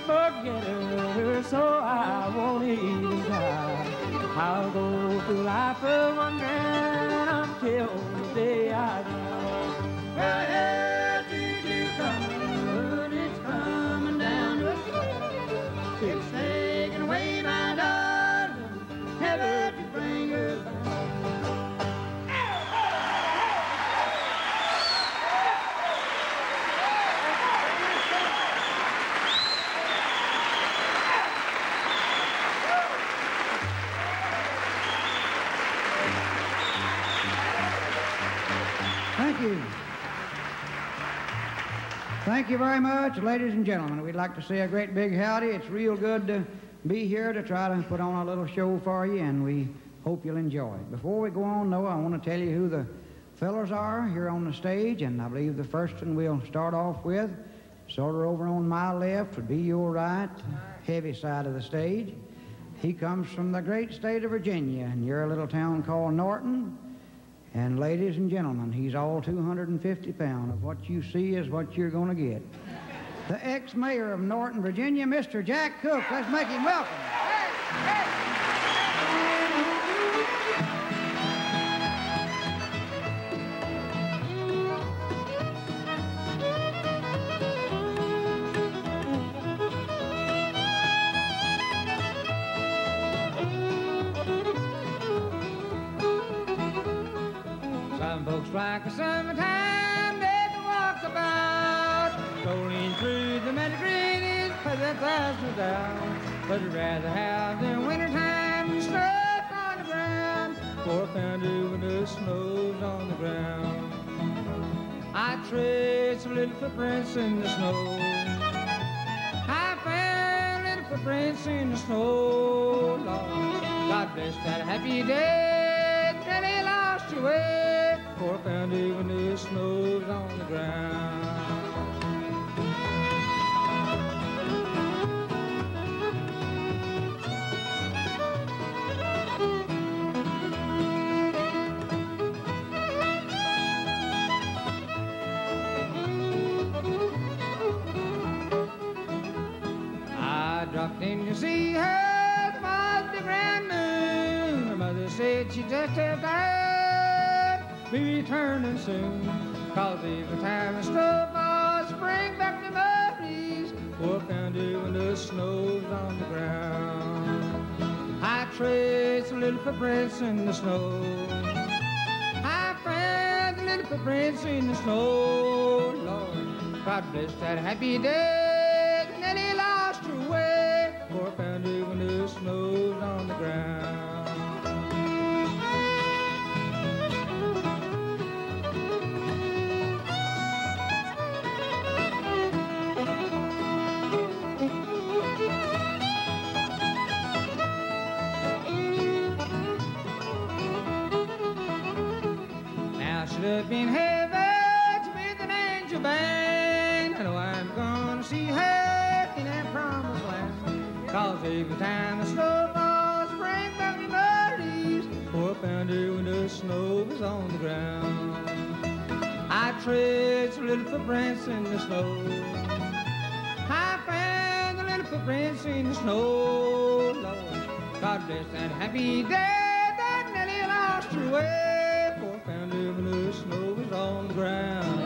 forget her, so I won't even try. I'll go through life a wondering until the day I die. Well, here to coming, it's coming down the slope. It's taking away my darling, never to bring her back. Thank you. Thank you very much, ladies and gentlemen. We'd like to say a great big howdy. It's real good to be here to try to put on a little show for you, and we hope you'll enjoy it. Before we go on, though, I want to tell you who the fellas are here on the stage, and I believe the first one we'll start off with, sort of over on my left, would be your right, heavy side of the stage. He comes from the great state of Virginia, and you're a little town called Norton. And ladies and gentlemen, he's all 250 pounds. Of what you see is what you're going to get. The ex-mayor of Norton, Virginia, Mr. Jack Cook. Let's make him welcome. Folks like the summertime day that walks about, strolling through the meadow green is pleasant thousands down. But I'd rather have the wintertime snow on the ground, for I found it when the snow's on the ground. I traced some little footprints in the snow. I found little footprints in the snow, Lord. God bless that happy day that he lost your way. For I found it when the snow's on the ground. I dropped in to see her, it was the grand moon. Her mother said she just had died. Be returning soon, 'cause every time the snow falls, bring back memories. For I found it when the snow's on the ground. I traced some little footprints in the snow. I found the little footprints in the snow, Lord. God bless that happy day that Nellie lost her way. For I found it when the snow's on the ground. Up in heaven with an angel band, I know I'm gonna see her in that promised land. 'Cause every time the snow falls, bring back memories. For I found her when the snow was on the ground. I traced some little footprints in the snow. I found the little footprints in the snow, Lord. God bless that happy day that Nellie lost her way. Found her when the snow was on the ground.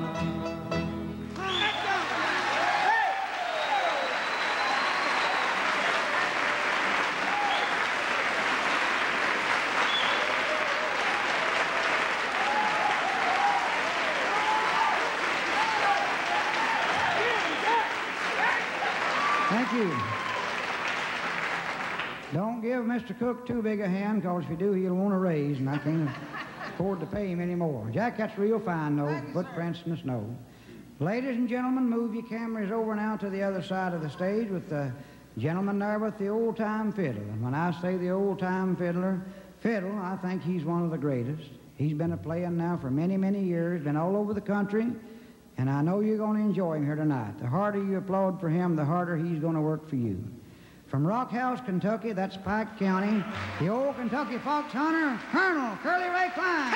Thank you. Don't give Mr. Cook too big a hand, because if you do, he'll want a raise, and I can't afford to pay him anymore. Jack, that's real fine, though. Footprints in the snow. Ladies and gentlemen, move your cameras over now to the other side of the stage with the gentleman there with the old-time fiddle. And when I say the old-time fiddle, I think he's one of the greatest. He's been a-playing now for many, many years, been all over the country, and I know you're going to enjoy him here tonight. The harder you applaud for him, the harder he's going to work for you. From Rock House, Kentucky, that's Pike County, the old Kentucky fox hunter, Colonel Curly Ray Klein.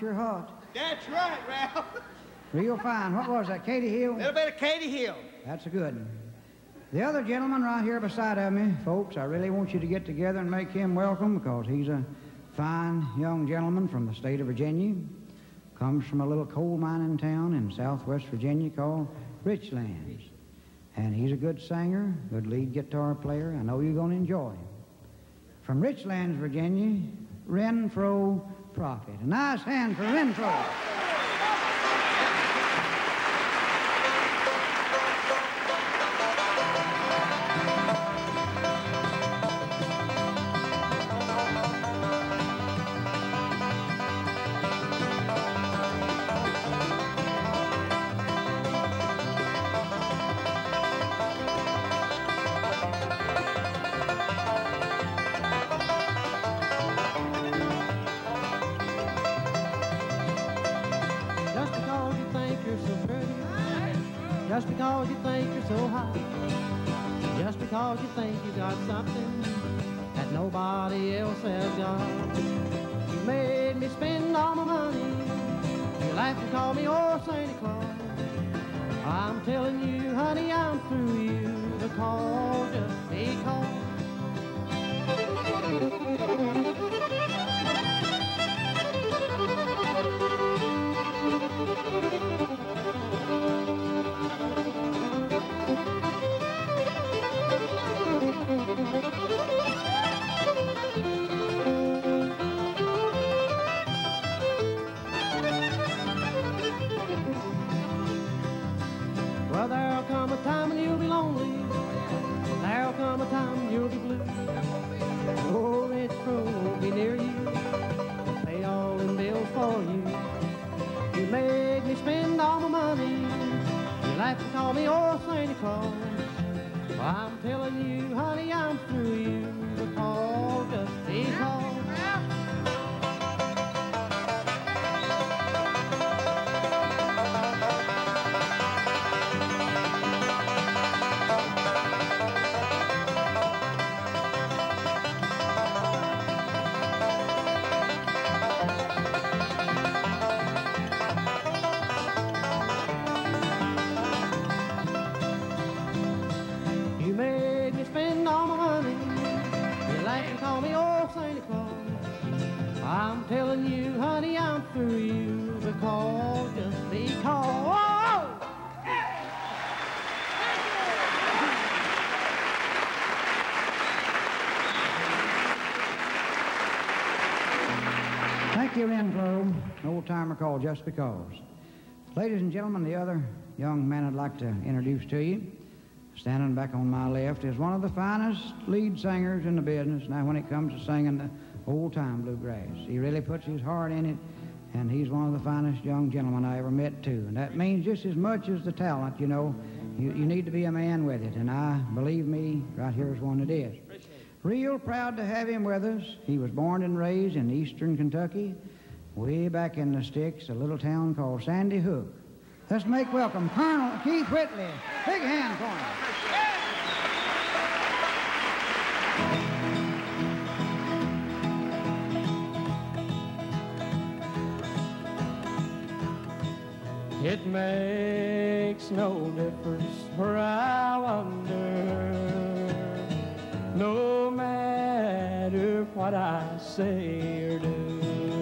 your heart. That's right, Ralph. Real fine. What was that, Katie Hill? A little bit of Katie Hill. That's a good one. The other gentleman right here beside of me, folks, I really want you to get together and make him welcome because he's a fine young gentleman from the state of Virginia. Comes from a little coal mining town in southwest Virginia called Richlands. And he's a good singer, good lead guitar player. I know you're going to enjoy him. From Richlands, Virginia, Renfro Prophet. A nice hand for Renfro. Just because you think you're so hot, just because you think you got something that nobody else has got. You made me spend all my money, you laugh and call me old Santa Claus. I'm telling you, honey, I'm through you, because, just because. Well, there'll come a time when you'll be lonely. There'll come a time when you'll be blue. Oh, Rich Crow will be near you, pay all them bills for you. You made me spend all my money, you laugh and call me old Santa Claus. Well, I'm telling you, honey, I'm through you, because, just because. You made me spend all my money, you like to call me old Santa Claus. I'm telling you, honey, I'm through you, because, just because. Whoa! Thank you, Renfro, an old-timer called Just Because. Ladies and gentlemen, the other young man I'd like to introduce to you, standing back on my left, is one of the finest lead singers in the business now when it comes to singing the old-time bluegrass. He really puts his heart in it, and he's one of the finest young gentlemen I ever met, too. And that means just as much as the talent, you know. You need to be a man with it, and believe me, right here is one that is. Real proud to have him with us. He was born and raised in eastern Kentucky, way back in the sticks, a little town called Sandy Hook. Let's make welcome Colonel Keith Whitley. Big hand for him. It makes no difference where I wander, no matter what I say or do.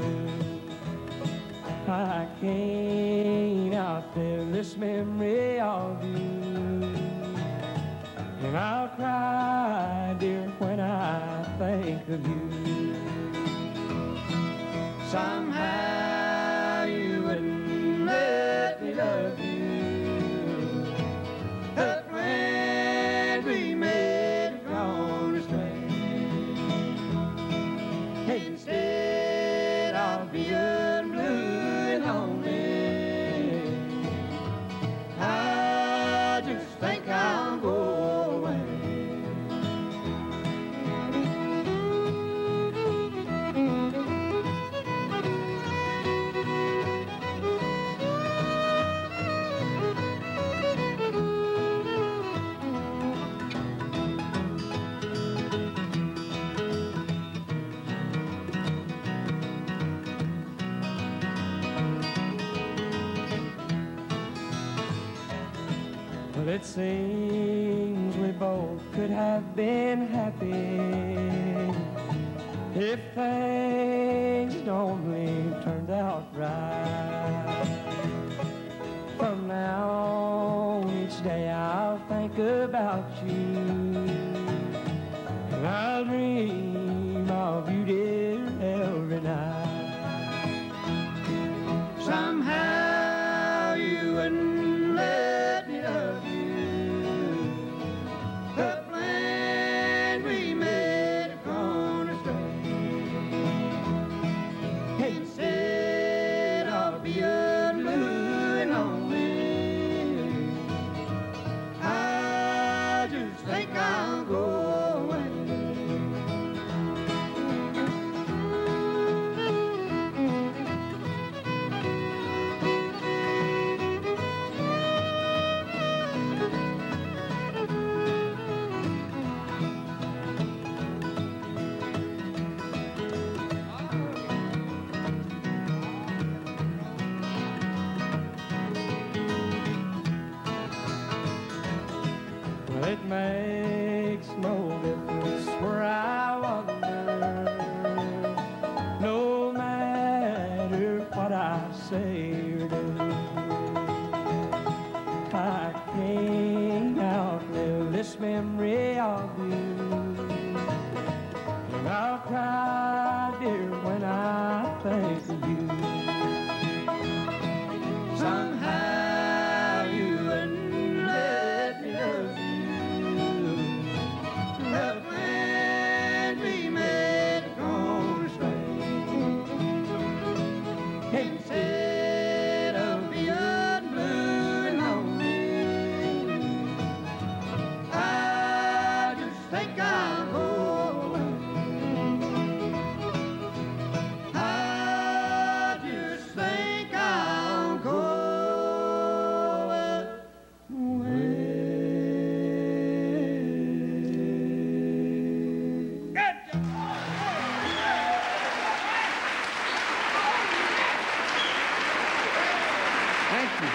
I can't outlive this memory of you, and I'll cry, dear, when I think of you. Somehow you wouldn't let me love you, but when we met, it gone astray. Instead of being blue and lonely, I just think I'll go away. it seems we both could have been happy if things had only turned out right. From now on, each day I'll think about you, and I'll dream of you, dear, every night. Somehow you wouldn't let me love you. The plan we made gone astray. Instead of being blue and lonely, I just think I'll go away. Well, it makes no difference where I wander, no matter what I say or do. I can't outlive this memory of you, and I'll cry, dear, when I think of you. Somehow you wouldn't let me love you. The plan we made gone astray. Instead of being blue and lonely, I just think I'll go away. I just think I'll go away. Thank you.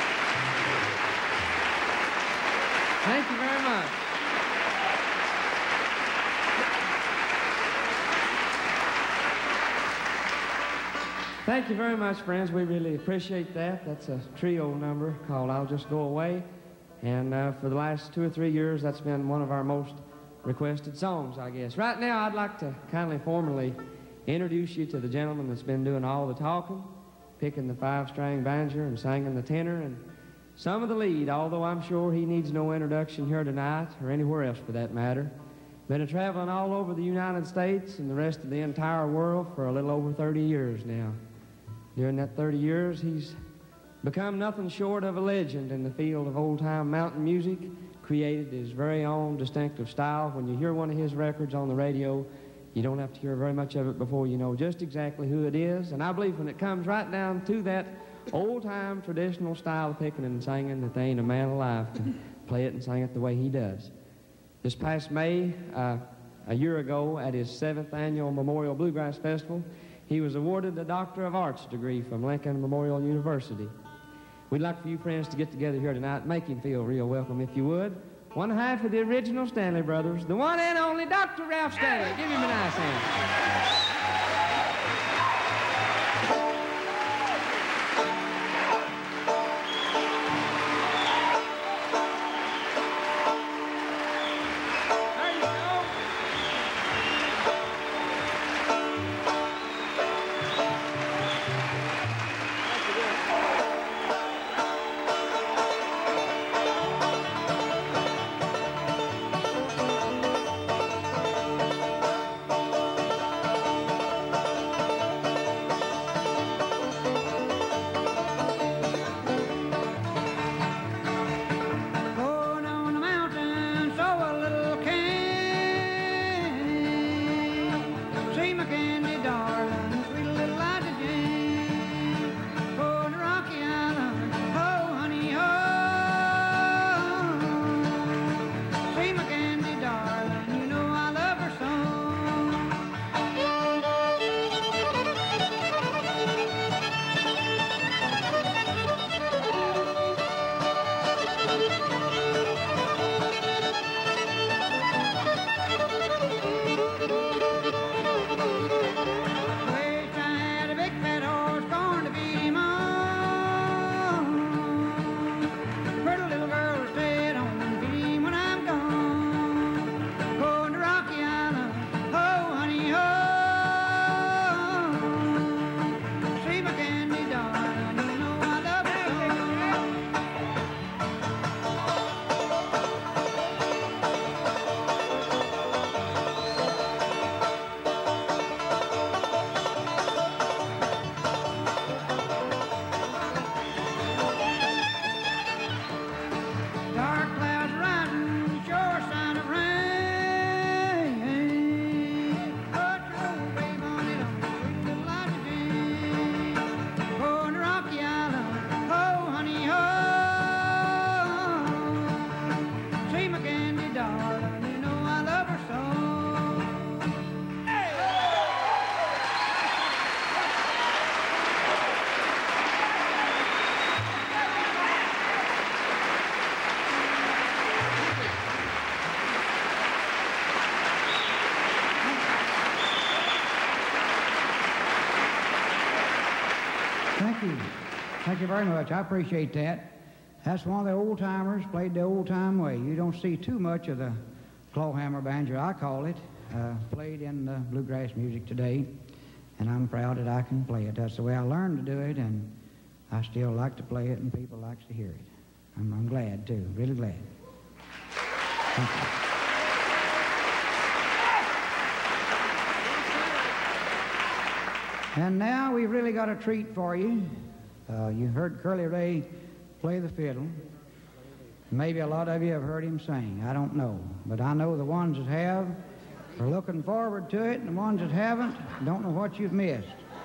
Thank you very much. Thank you very much, friends. We really appreciate that. That's a trio number called I'll Just Go Away. And for the last 2 or 3 years, that's been one of our most requested songs, I guess. Right now, I'd like to kindly formally introduce you to the gentleman that's been doing all the talking, picking the 5-string banjo and singing the tenor and some of the lead, although I'm sure he needs no introduction here tonight or anywhere else for that matter. Been traveling all over the United States and the rest of the entire world for a little over 30 years now. During that 30 years, he's become nothing short of a legend in the field of old-time mountain music, created his very own distinctive style. When you hear one of his records on the radio, you don't have to hear very much of it before you know just exactly who it is. And I believe when it comes right down to that old-time traditional style of picking and singing, that there ain't a man alive to play it and sing it the way he does. This past May, a year ago, at his 7th annual Memorial Bluegrass Festival, he was awarded a Doctor of Arts degree from Lincoln Memorial University. We'd like for you friends to get together here tonight and make him feel real welcome, if you would. One half of the original Stanley Brothers, the one and only Dr. Ralph Stanley. Give him a nice hand. Thank you very much. I appreciate that. That's one of the old timers, played the old time way. You don't see too much of the clawhammer banjo, I call it, played in bluegrass music today, and I'm proud that I can play it. That's the way I learned to do it, and I still like to play it, and people like to hear it. I'm glad, too, really glad. Thank you. And now we've really got a treat for you. You heard Curly Ray play the fiddle. Maybe a lot of you have heard him sing. I don't know. But I know the ones that have are looking forward to it, and the ones that haven't don't know what you've missed.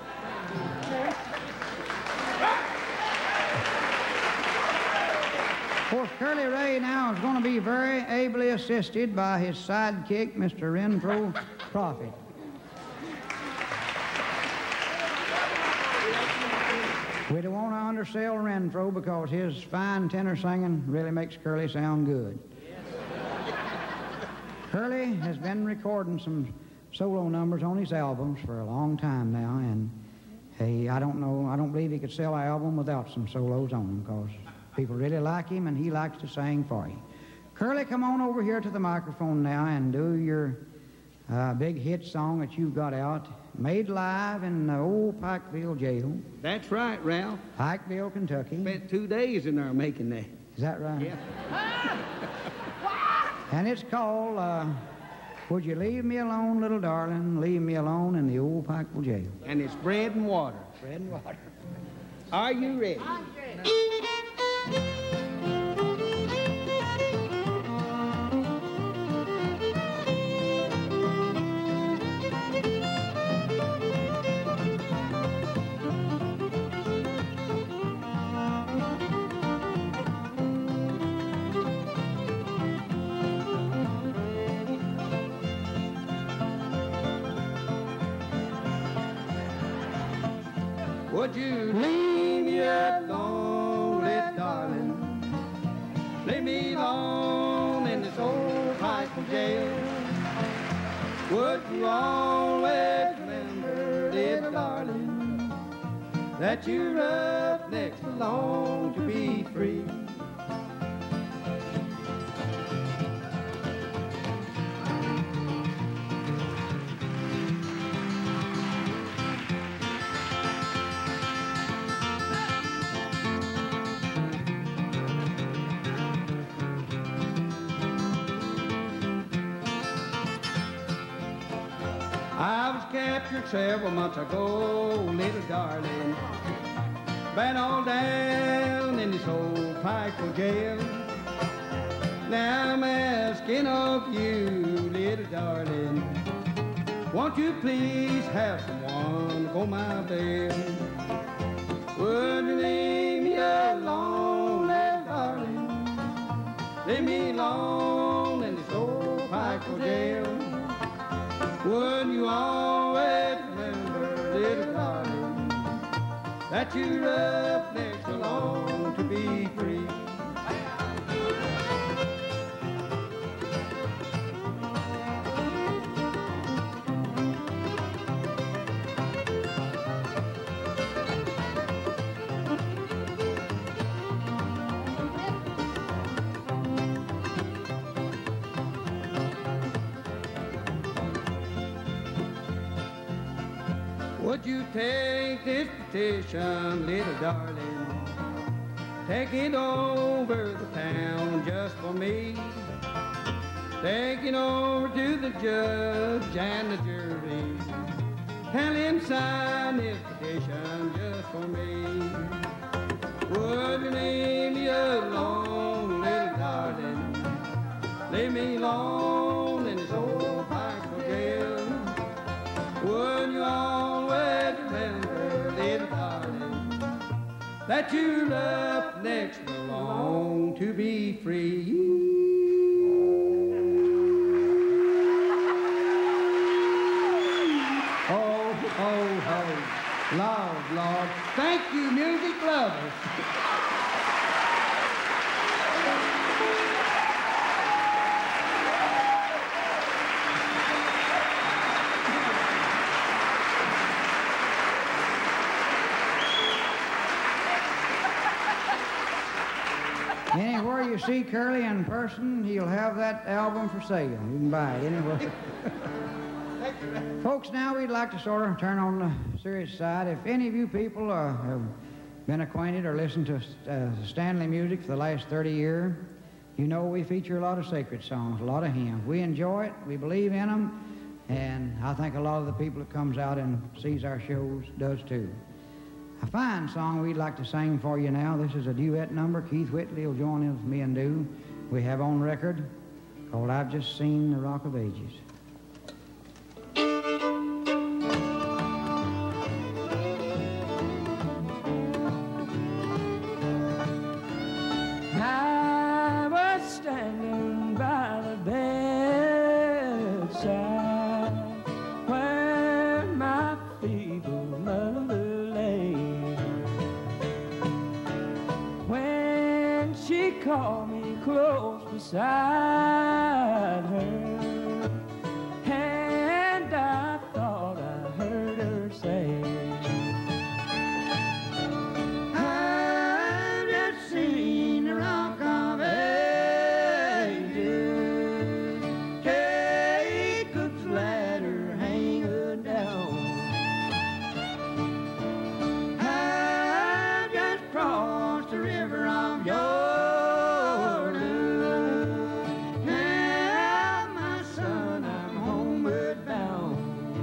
Of course, Curly Ray now is going to be very ably assisted by his sidekick, Mr. Renfro Prophet. We don't want to undersell Renfro because his fine tenor singing really makes Curly sound good. Curly has been recording some solo numbers on his albums for a long time now, and I don't believe he could sell an album without some solos on them because people really like him and he likes to sing for you. Curly, come on over here to the microphone now and do your big hit song that you've got out. Made live in the old Pikeville jail. That's right, Ralph. Pikeville, Kentucky. Spent 2 days in there making that. Is that right? Yeah. And it's called, Would You Leave Me Alone, Little Darling, Leave Me Alone in the Old Pikeville Jail. And it's bread and water. Bread and water. Are you ready? Would you leave me alone, little darling? Leave me alone in this old Pikeville jail. Would you always remember, little darling, that you roughnecks belong to be free? I was captured several months ago, little darling. Been all down in this old Pikeville jail. Now I'm asking of you, little darling, won't you please have someone go my bail? Would you leave me alone, little darling? Leave me alone in this old Pikeville jail. Would you always remember, little darling, that you roughnecks belong to be free? Would you take this petition, little darling, take it over the town just for me? Take it over to the judge and the jury, tell him sign this petition just for me. Would you leave me alone, little darling, leave me alone in this old Pikeville jail? Would you always remember, little darling, that you roughnecks belong to be free? Oh, oh, oh, Lord, Lord, thank you, music lovers. Anywhere you see Curly in person, he'll have that album for sale. You can buy it anywhere. Folks, now we'd like to sort of turn on the serious side. If any of you people have been acquainted or listened to Stanley music for the last 30 years, you know we feature a lot of sacred songs, a lot of hymns. We enjoy it, we believe in them, and I think a lot of the people that comes out and sees our shows does too. A fine song we'd like to sing for you now. This is a duet number. Keith Whitley will join in with me and do. We have on record called I've Just Seen the Rock of Ages. I was standing by the bedside where my feeble mother lay, when she called me close beside her, and I thought I heard her say, I've just seen the rock of ages, Jacob's ladder hanging down. I've just crossed the river of Jordan. Now, my son, I'm homeward bound.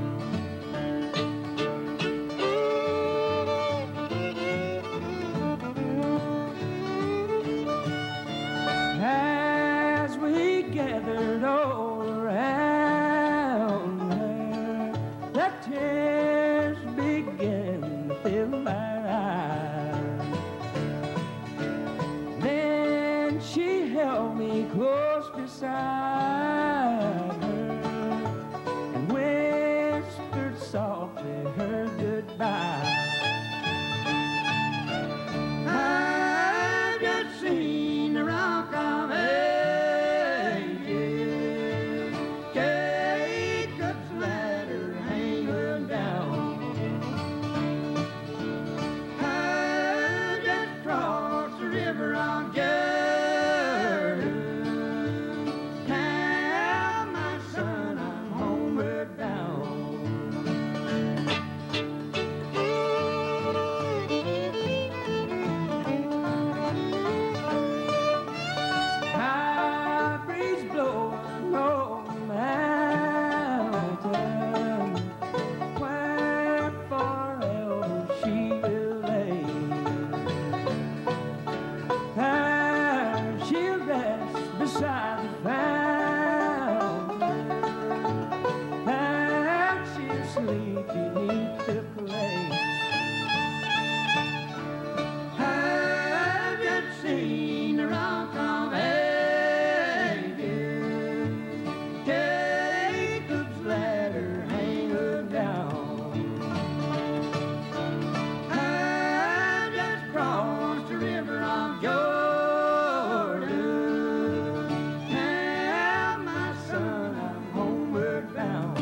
As we gathered all around her, the tears began to fill my eyes. Then she held me close beside her and whispered softly her goodbye. I've just seen the rock of ages, Jacob's ladder hanging down. I've just crossed the river of Jordan. Now, my son, I'm homeward bound. High breeze blowing on the mountain, where forever she will lay. There she'll rest beside the fountain, there she'll sleep beneath the clay. I've just seen the rock of ages, Jacob's ladder hanging down. I've just crossed the river of Jordan. Now, my son, I'm homeward bound.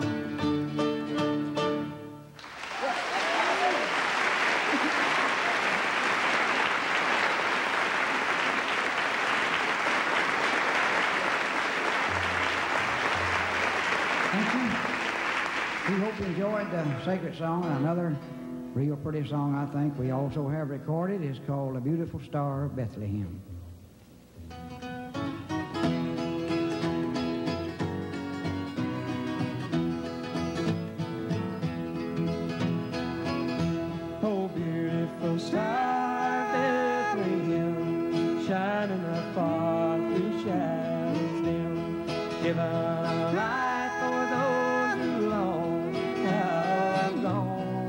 Thank you. We hope you enjoyed the sacred song. Another real pretty song I think we also have recorded is called The Beautiful Star of Bethlehem. Oh, beautiful star, Bethlehem, shining afar through shadows dim, given a light for those who long have gone,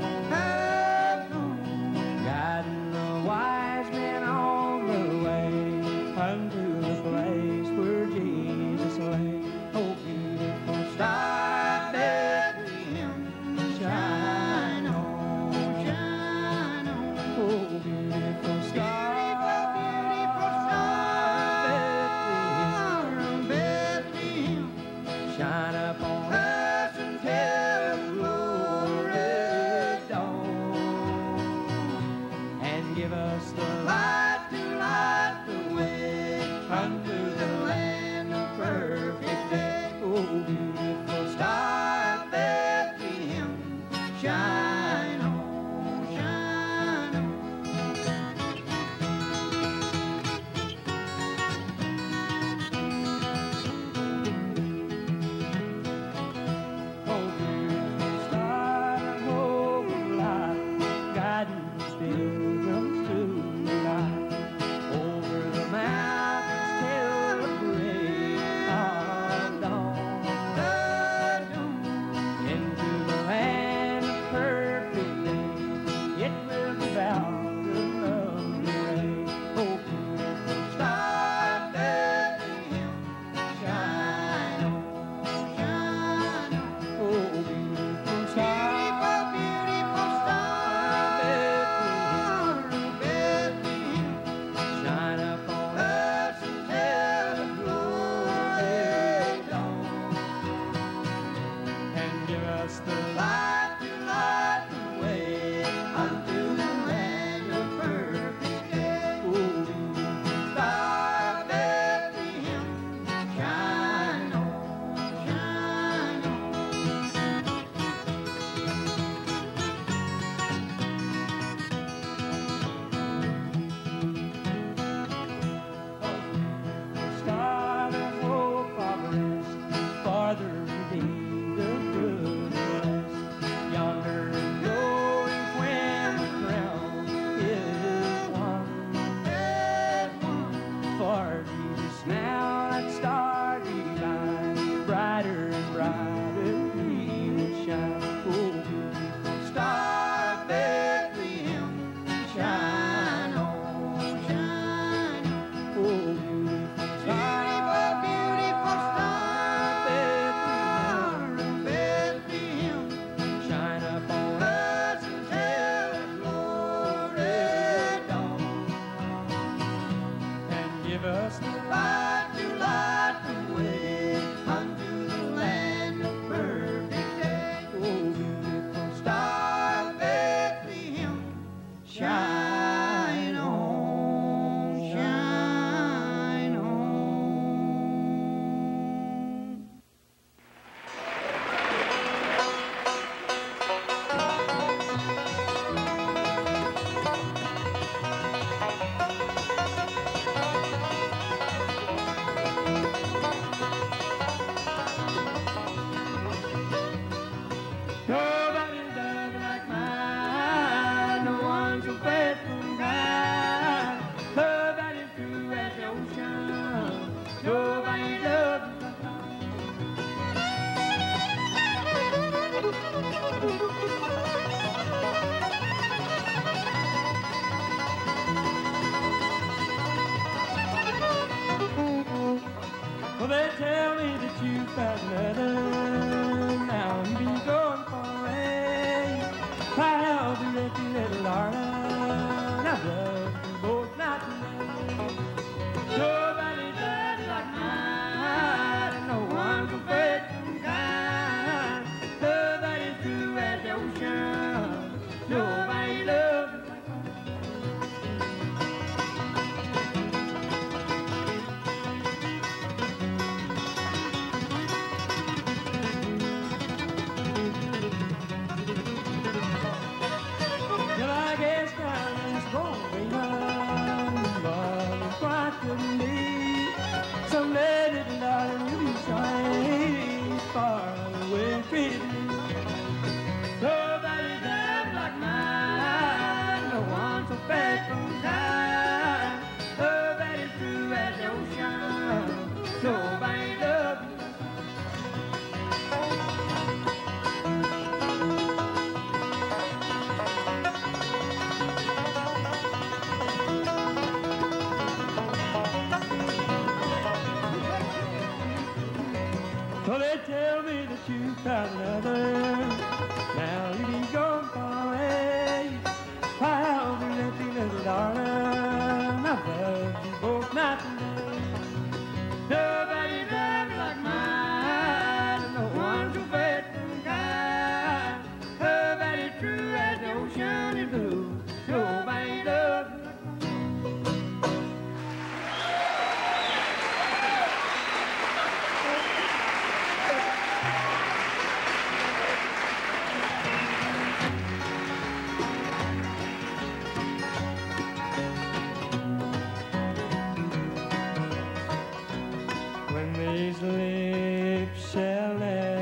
guiding the wise men on the way unto the place where Jesus lay. Oh, beautiful star, Bethlehem, shine on, shine on. Oh, beautiful star, Bethlehem, shine upon us until glory dawn, and give us the light to light the way. river slide. Light to light the way unto the land of perfect day. Oh, beautiful Star of Bethlehem, shine on, shine on. Nobody does like mine. No one so faithful and kind. Love that is true as the ocean. Nobody loves like mine. Well, they tell me that you found another. Now you be going far away. I'll be left you, little darling. I've loved you both night and day. Nobody does like mine. No one so faithful and kind. Love that is true as the ocean. Nobody loves you like mine. Well, I guess time is going on, but it's quite couldn't be. Someday, little darling, you'll be sorry, far away treated me. Nobody does like mine, no one so faithful and kind. Love that is true as the ocean, nobody loves you. Well, they tell me that you found another. Now you be gone far away. I'll be left you, little darling. I've loved you both night and day. Nobody does like mine. No one so faithful and kind. Love that is true as the ocean is blue. Nobody loves you like mine. When these lips shall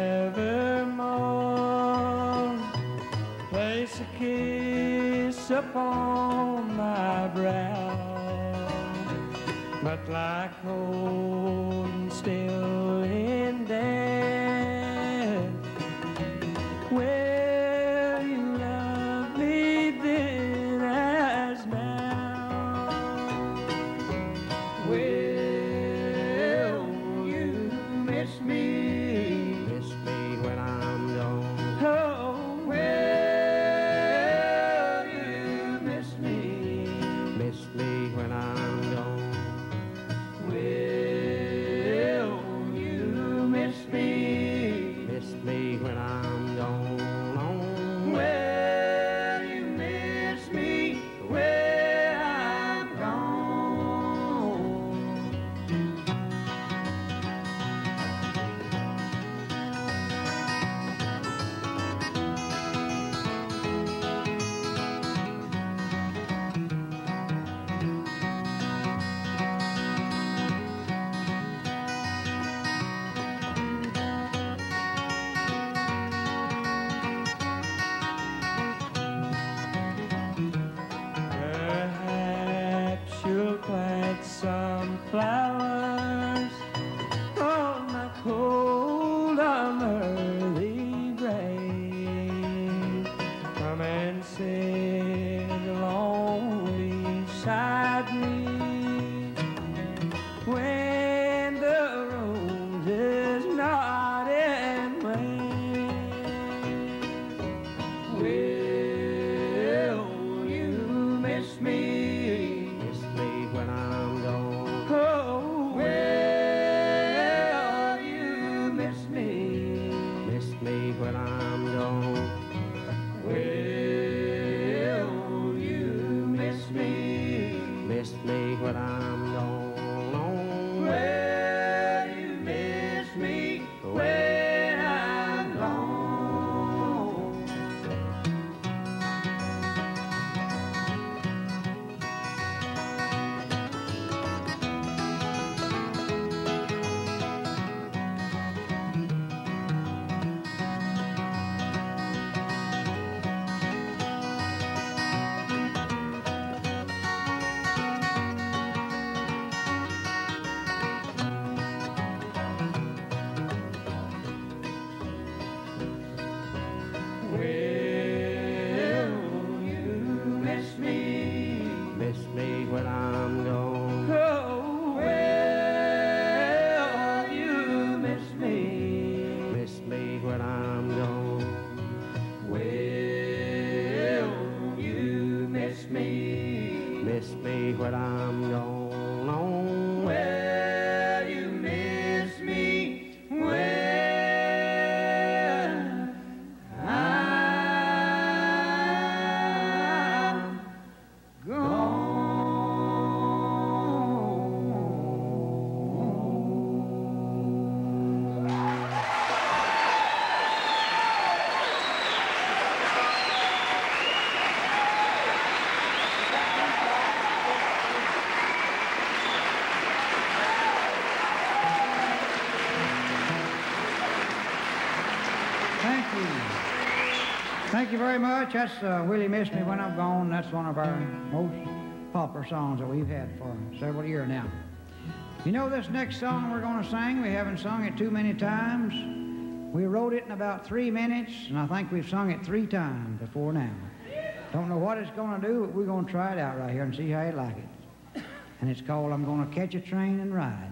evermore place a kiss upon my brow, but like old and still in death, will you love me then as now? Will you miss me? Miss me when I'm gone. Oh, Will you miss me? Miss me when I'm gone. Will you miss me? Miss me when I'm gone. Will you miss me when I'm gone? perhaps you'll plant some flowers on my cold unworthy grave. Come and sit alone beside me when the rose is not in bloom. Will you miss me? Miss me when I'm gone. me when I'm gone on. Well, you miss me when I'm gone. When I'm gone. Oh, well, you miss me. Miss me when I'm gone. Well, you miss me. Miss me when I'm gone. On. Well, you miss me when I'm gone. Thank you. Thank you very much. That's Willie Miss Me When I'm Gone. That's one of our most popular songs that we've had for several years now. You know, this next song we're going to sing, we haven't sung it too many times. We wrote it in about 3 minutes, and I think we've sung it 3 times before now. Don't know what it's going to do, but we're going to try it out right here and see how you like it. And it's called I'm Gonna Catch a Train and Ride.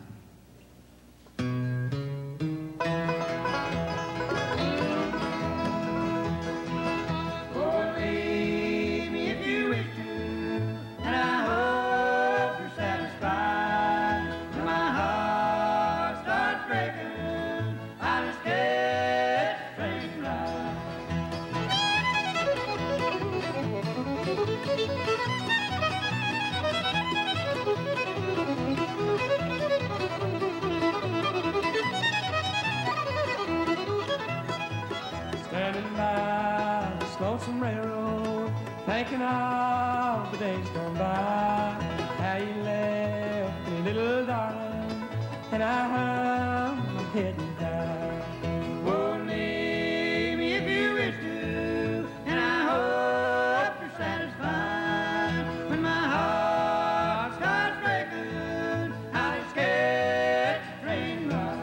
Standing by this lonesome railroad, thinking of the days gone by, how you left me, little darling, and I'm heading down. Oh, leave me if you wish to, and I hope you're satisfied. When my heart starts breaking, I'll escape the train ride.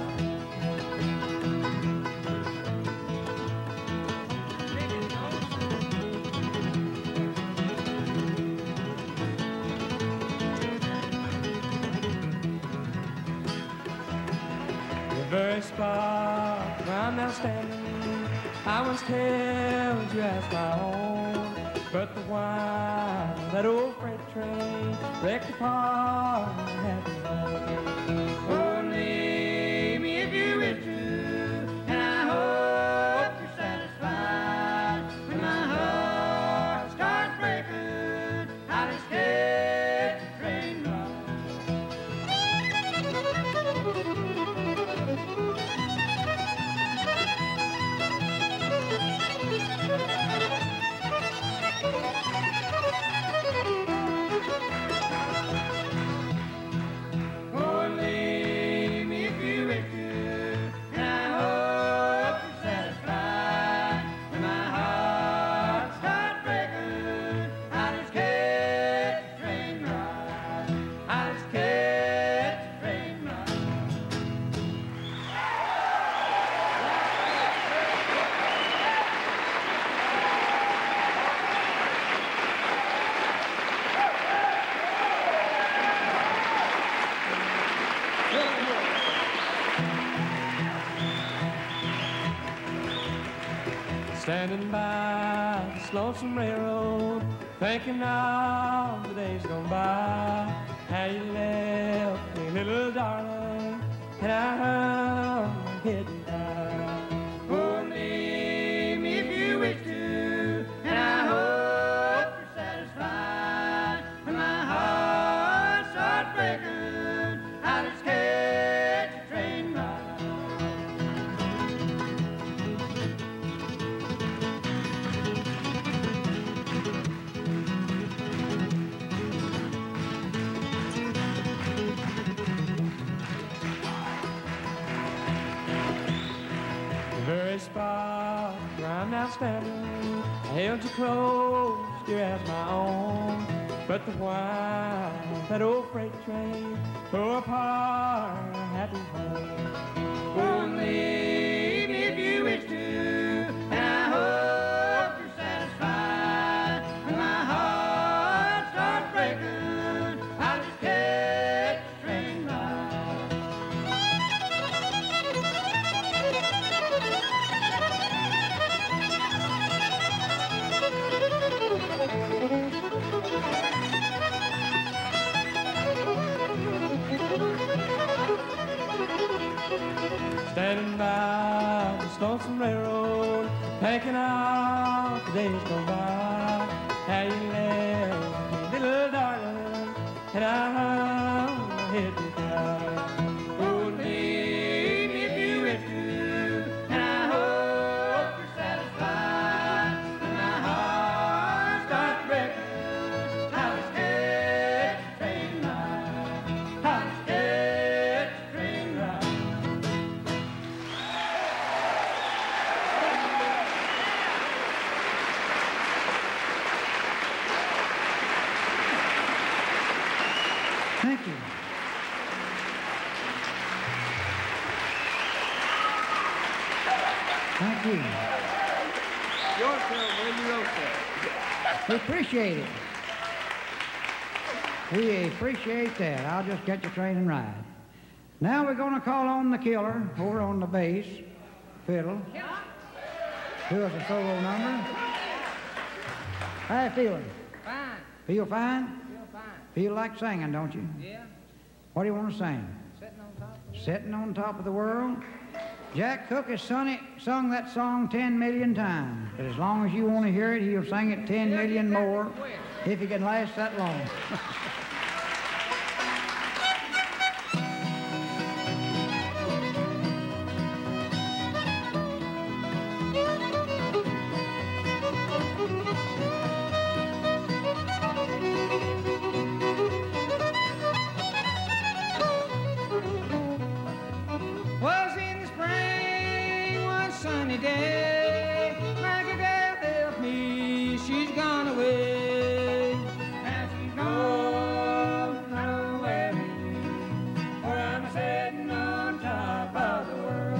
The very spot where I'm now standing, I once held you as my own, but the while that old freight train wrecked apart and had me home. Oh, leave me if you wish to, and I hope you're satisfied. When my heart starts breaking, I'll escape the train ride. Oh, leave me if you wish to, and I hope you're satisfied. When my heart starts breaking, I'll escape the train ride. I'll escape the train ride. Standing by this lonesome railroad, thinking of the days gone by, how you left me, little darling, and I'm heading down. Oh, leave me if you wish to, and I hope you're satisfied. When my heart breaking. I just catch a train ride. The very spot where I'm now standing, I held you close, dear as my own. But the while that old freight train tore apart our happy home. Only if you wish to, and I hope you're satisfied. When my heart starts breaking, I'll just catch a train ride. Standing by the Stonson Railroad, thinking out the days go by. How you left me, little darling, and I'm head to die. Only if you wish to, and I hope you're satisfied. When my heart starts breaking, I'll just catch a train ride. I'll just catch a train ride. Thank you. Thank you. Yours, Phil, when you wrote that. We appreciate it. We appreciate that. I'll just get the train and ride. Now we're going to call on the killer over on the bass, fiddle. Do us a solo number. How you feeling? Fine. Feel fine? Feel fine. Feel like singing, don't you? Yeah. What do you want to sing? Sitting on top of Sitting on top of the world? Jack Cook has sung that song 10 million times. But as long as you want to hear it, he'll sing it 10 million more if he can last that long. Was in the spring one sunny day, like a girl left me, she's gone away. And she's gone away, for I'm sitting on top of the world.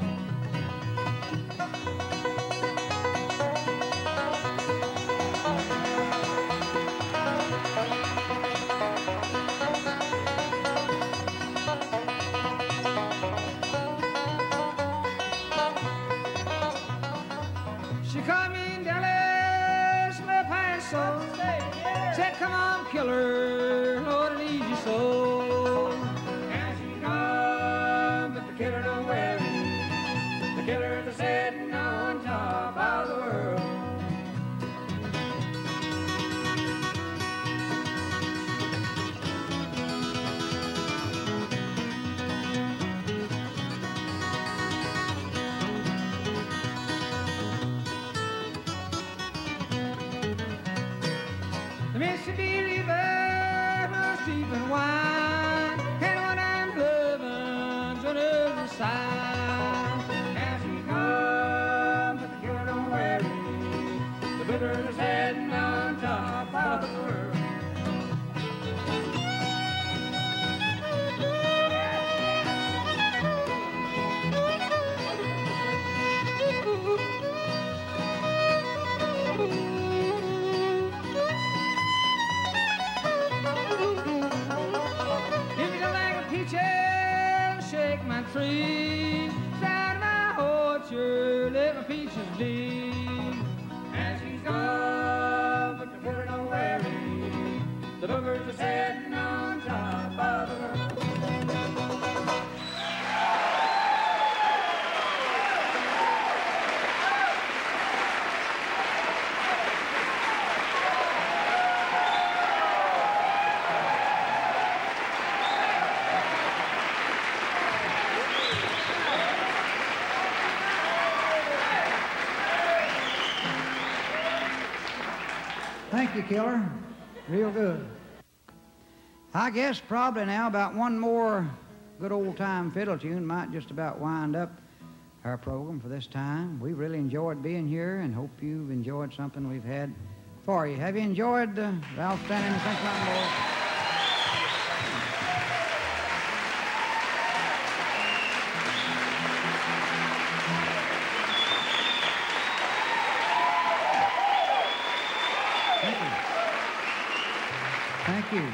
She caught me in Dallas, El Paso, said, come on, killer, Lord, it ease your soul. And she's gone, but the killer don't worry. The killer's sitting on top of the world. The Mississippi River must deep and wide, and what I'm loving's on the other side. And she's gone, but the killer don't worry. The killer's sitting on top of the world. Thank you, Killer. Real good. I guess probably now about one more good old-time fiddle tune might just about wind up our program for this time. We really enjoyed being here and hope you've enjoyed something we've had for you. Have you enjoyed the outstanding Central Mountain Boys? Thank you.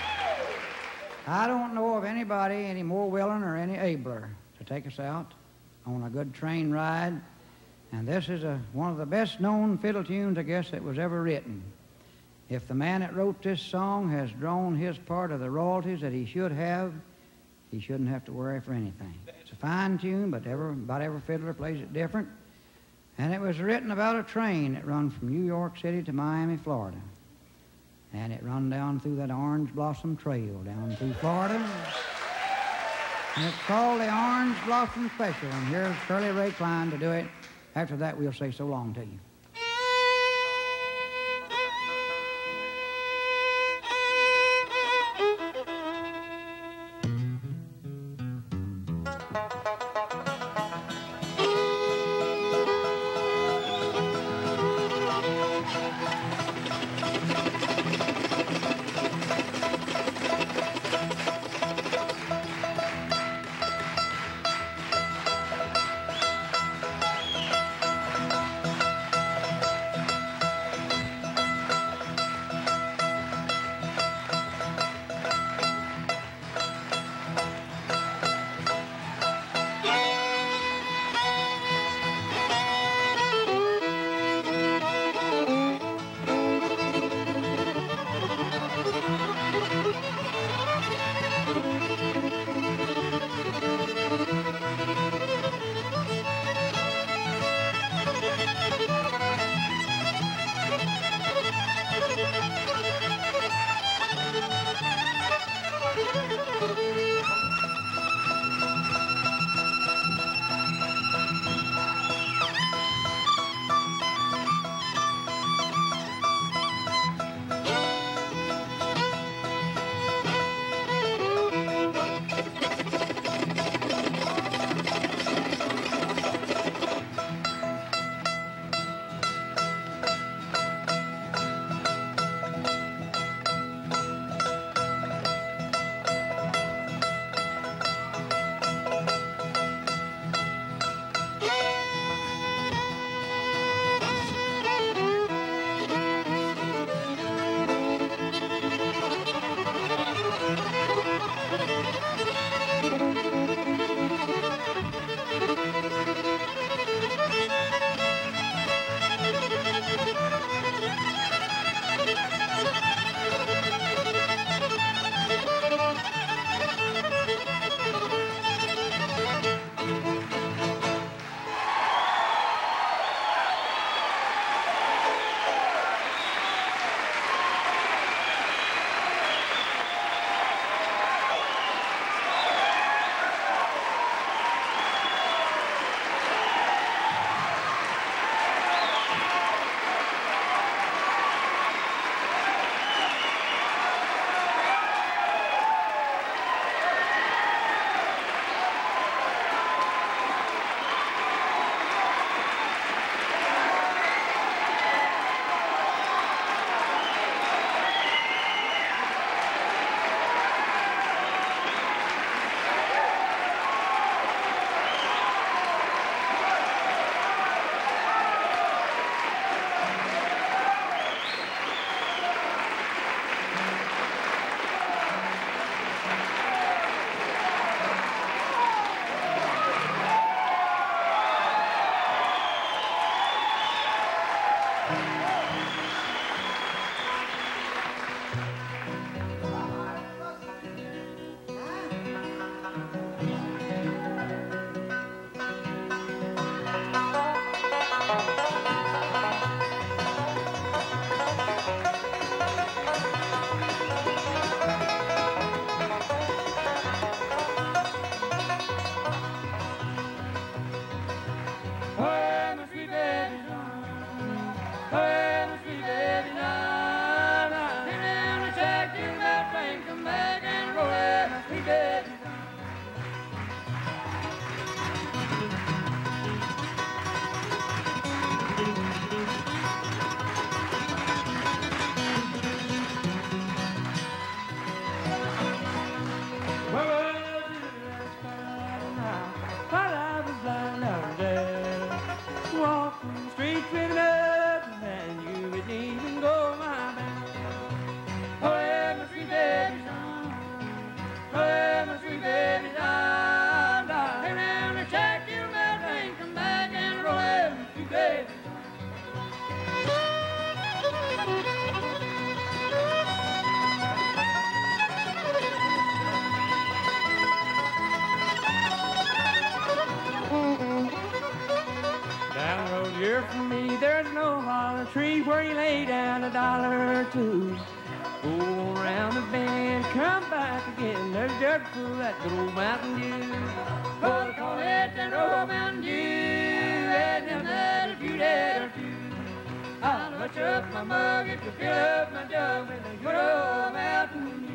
I don't know of anybody any more willing or any abler to take us out on a good train ride. And this is one of the best-known fiddle tunes, I guess, that was ever written. If the man that wrote this song has drawn his part of the royalties that he should have, he shouldn't have to worry for anything. It's a fine tune, but about every fiddler plays it different. And it was written about a train that run from New York City to Miami, Florida. And it run down through that Orange Blossom Trail down through Florida. And it's called the Orange Blossom Special. And here's Curly Ray Klein to do it. After that, we'll say so long to you. a tree where you lay down $1 or two. Go around the bend, come back again. There's dirt full that good old Mountain Dew. Oh, call it that old Mountain Dew. And them that if you did or two. I'll hush up my mug if you fill up my jug with a good old Mountain Dew.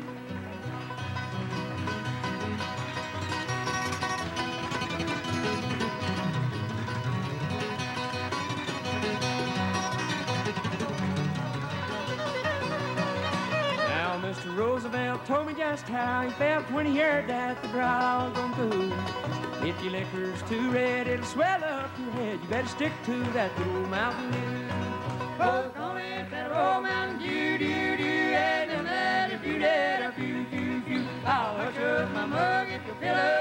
Mr. Roosevelt told me just how he felt when he heard that the drought was gonna go. If your liquor's too red, it'll swell up your head. You better stick to that good old Mountain Dew. Oh, call it that old Mountain Dew, Dew, Dew. And that if you did a few, I'll hush up my mug if you fill up